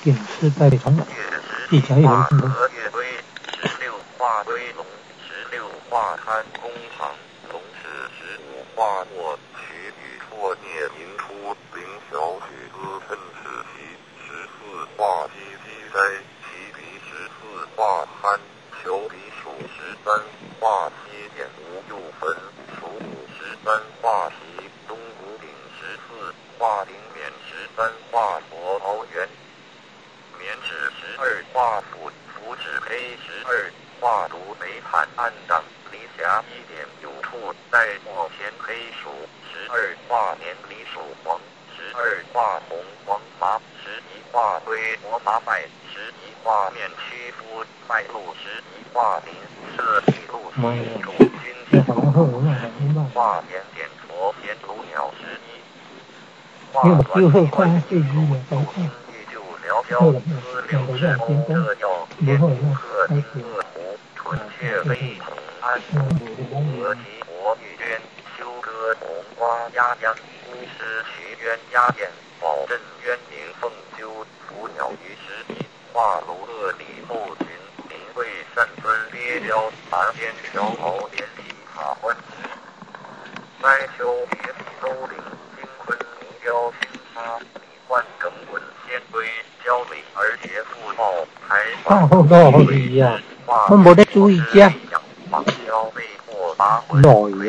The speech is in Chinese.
点是在北冲地下有人镜头。 16画堆龙，16画滩工厂，龙是15画墨，其与错孽银出，凌小许资趁世袭，14画西西斋，其比14画憨，求比属13画西点无右坟，属母13画习，东古鼎14画顶冕13画佛桃园。棉纸12画符，符纸黑12画竹梅盘暗荡，离霞1点有处，带墨前黑鼠12画年离鼠黄12画红黄麻11画堆磨麻麦11画面屈夫麦路11画林设计路西主军金画点点佛衔卢鸟11画短关系主心聊交资料之欧热药天无鹤丁鹤湖纯雀飞腾安鹅蹄活玉娟修歌红花鸭秧巫师渠鸳鸭燕宝镇鸳鸣凤鸠伏鸟于11画卢鹤李后群林桂善分鳖雕盘间条毛连体塔欢摘秋别体周岭金昆泥雕青沙万整滚仙龟交尾而结腹泡台放后到后一样，我冇得注意啫。 马交内或拔魂耐